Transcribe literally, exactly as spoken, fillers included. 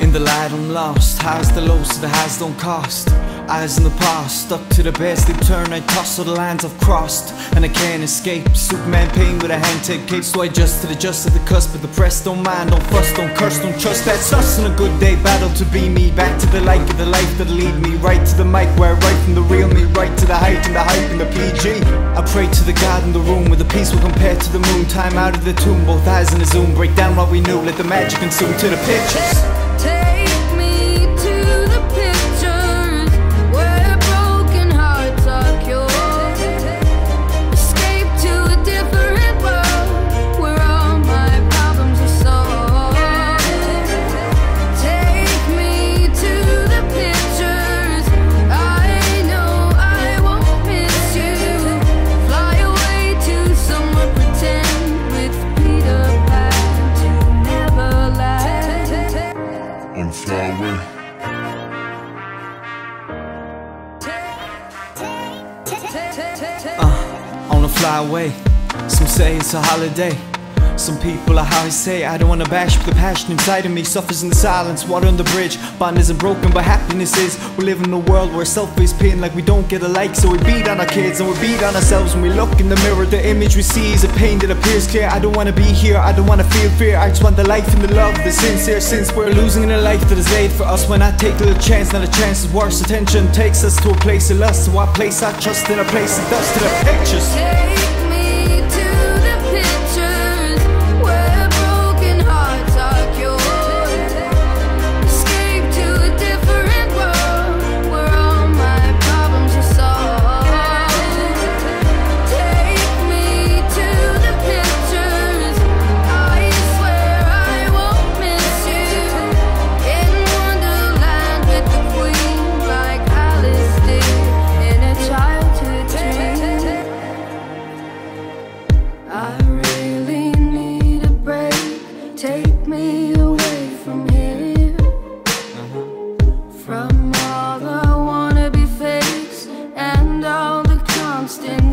In the light I'm lost, highs the lows so the highs don't cost. Eyes in the past, stuck to the best, they turn, I toss all the lines I've crossed. And I can't escape, Superman pain with a hand-tape cape. So I adjust to the just at the cusp of the press. Don't mind, don't fuss, don't curse, don't trust. That's us on a good day, battle to be me. Back to the light of the life that'll lead me. Right to the mic where I write from the real me. Right to the height and the hype and the P G. I pray to the God in the room where the peace will compare to the moon. Time out of the tomb, both eyes in the zoom. Break down what we knew, let the magic consume to the pictures. Take me to the pictures where broken hearts are cured. Escape to a different world where all my problems are solved. Take me to the pictures, I know I won't miss you. Fly away to somewhere pretend with Peter Pan to Neverland. On fly away. Uh, on a fly away. Some say it's a holiday. Some people are how I say. I don't wanna bash, but the passion inside of me suffers in the silence. Water on the bridge, bond isn't broken but happiness is. We live in a world where self-is pain like we don't get a like. So we beat on our kids and we beat on ourselves. When we look in the mirror, the image we see is a pain that appears clear. I don't wanna be here, I don't wanna feel fear. I just want the life and the love that's sincere. Since we're losing in a life that is laid for us, when I take a little chance, now the chance is worse. Attention takes us to a place of lust. So I place our trust in a place of dust to the pictures. Take me to the pictures where broken hearts are cured. Escape to a different world where all my problems are solved. Take me to the pictures, I swear I won't miss you. In Wonderland with the Queen like Alice did in a childhood dream. I really need a break. Take me away from here, from all the wannabe fakes and all the constant